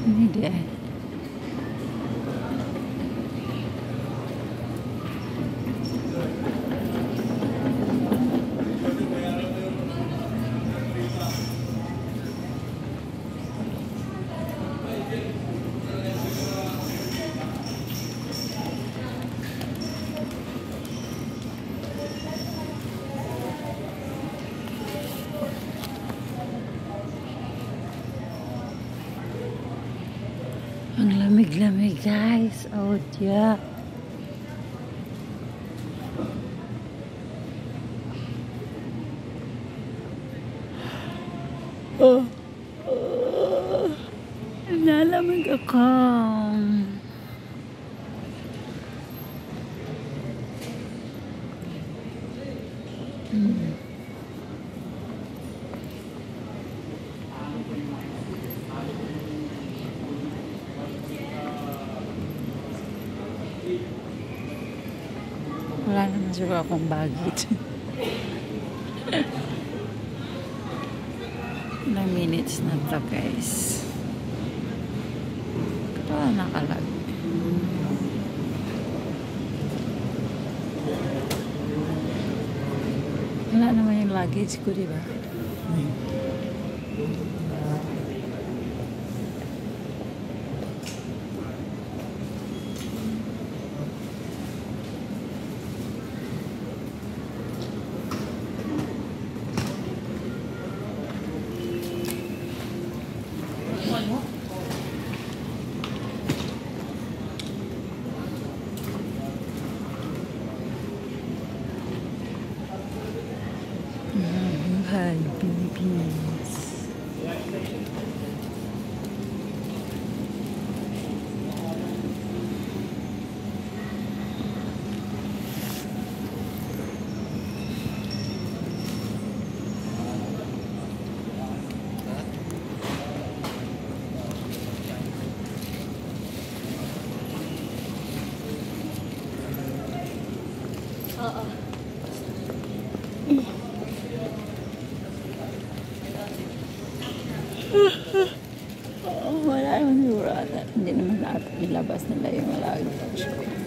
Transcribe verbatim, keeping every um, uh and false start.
Ini dia. Ang lamig-lamig, guys. Oh, yeah. Oh. Oh. Nalamig ako. Hmm. Wala naman siguro akong baggage. Ilang minutes na to, guys. Ito nakalag. Wala naman yung luggage ko, diba? Buhay Pilipinas. Oo. Oh, wala naman siguro ata. Hindi naman natin ilabas nila yung luggage ko.